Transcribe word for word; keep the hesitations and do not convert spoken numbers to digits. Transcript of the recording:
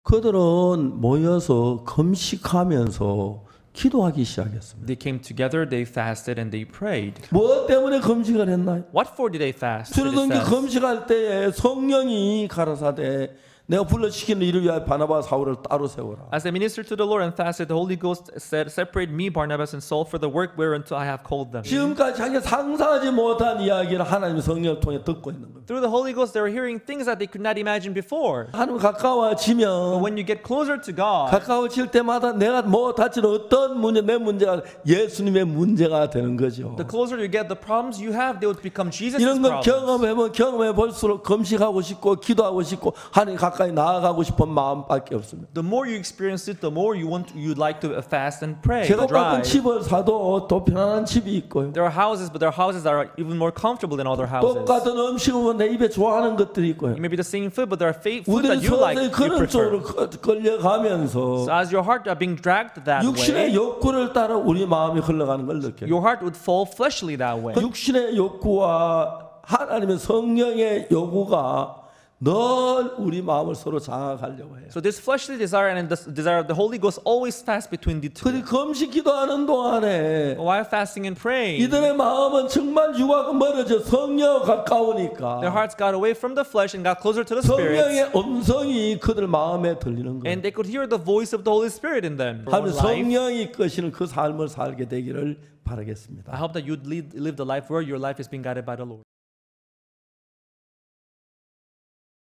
그들은 모여서 금식하면서 기도하기 시작했습니다. They came together, they fasted, and they prayed. 무엇 때문에 금식을 했나요? What for did they fast? Did it 주로등기 says? 금식할 때에 성령이 가라사대 내가 불러시키는 일을 위하여 바나바 사울을 따로 세워라. As they ministered to the Lord and fasted, the Holy Ghost said, "Separate me, Barnabas and Saul, for the work whereunto I have called them." 지금까지 자기가 상상하지 못한 이야기를 하나님의 성령을 통해 듣고 있는 겁니다. Through the Holy Ghost, they were hearing things that they could not imagine before. 하나님 But 가까워지면 when you get closer to God, 가까워질 때마다 내가 뭐 다치는 어떤 문제 내 문제가 예수님의 문제가 되는 거죠. the closer you get, the problems you have, they would become Jesus' 이런 걸 problems. 경험해보면 경험해 볼수록 금식하고 싶고 기도하고 싶고 하나님 가까이 나아가고 싶은 마음밖에 없습니다. The more you experience it, the more you want, you'd like to fast and pray. 제가 같은 drive. 집을 사도 더 편안한 집이 있고요. There are houses, but there are houses that are even more comfortable than other houses. 똑같은 음식은 내 입에 좋아하는 것들이 있고요. It may be the same food, but there are fa- food 우리는 that you like, 서서히 you 그런 prefer. 쪽으로 끌려가면서 So as your heart are being dragged that 육신의 way, 욕구를 따라 우리 마음이 흘러가는 걸 느껴요. your heart would fall fleshly that way. 육신의 욕구와 하나님의 성령의 요구가 늘 우리 마음을 서로 장악하려고 해요. So this fleshly desire and the desire of the Holy Ghost always fast between the two. 그리 금식 기도하는 동안에 While fasting and praying, 이들의 마음은 정말 유하고 멀어져 성령 가까우니까 their hearts got away from the flesh and got closer to the Spirit, 성령의 음성이 그들 마음에 들리는 거예요. and they could hear the voice of the Holy Spirit in them. 하면 Life. 성령이 이끄시는 그 삶을 살게 되기를 바라겠습니다. I hope that you'd lead, live the life where your life is being guided by the Lord.